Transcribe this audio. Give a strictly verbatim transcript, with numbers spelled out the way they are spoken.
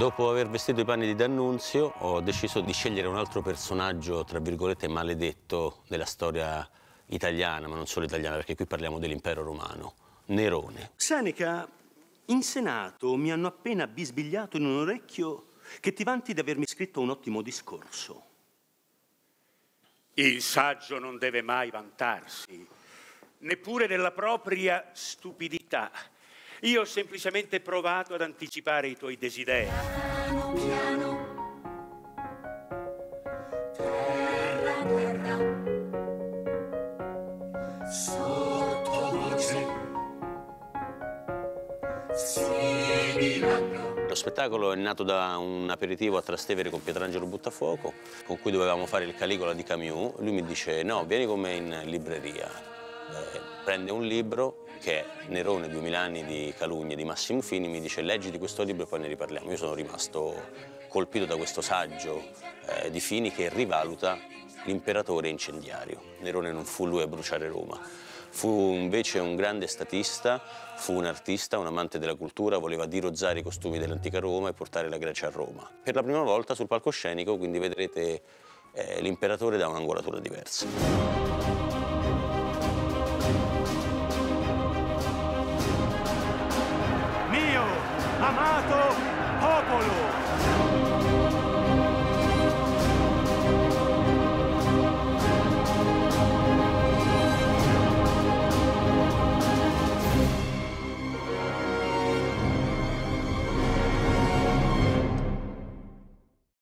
Dopo aver vestito i panni di D'Annunzio, ho deciso di scegliere un altro personaggio, tra virgolette, maledetto della storia italiana, ma non solo italiana, perché qui parliamo dell'impero romano, Nerone. Seneca, in Senato mi hanno appena bisbigliato in un orecchio che ti vanti di avermi scritto un ottimo discorso. Il saggio non deve mai vantarsi, neppure della propria stupidità. Io ho semplicemente provato ad anticipare i tuoi desideri. Piano, piano. Terra, terra. Sottovoce. Sibilanno. Lo spettacolo è nato da un aperitivo a Trastevere con Pietrangelo Buttafuoco, con cui dovevamo fare il Caligola di Camus. Lui mi dice: no, vieni con me in libreria. Eh, prende un libro che è Nerone, duemila anni di calunnie di Massimo Fini, mi dice: leggiti questo libro e poi ne riparliamo. Io sono rimasto colpito da questo saggio eh, di Fini che rivaluta l'imperatore incendiario. Nerone non fu lui a bruciare Roma, fu invece un grande statista, fu un artista, un amante della cultura, voleva dirozzare i costumi dell'antica Roma e portare la Grecia a Roma. Per la prima volta sul palcoscenico, quindi vedrete eh, l'imperatore da un'angolatura diversa.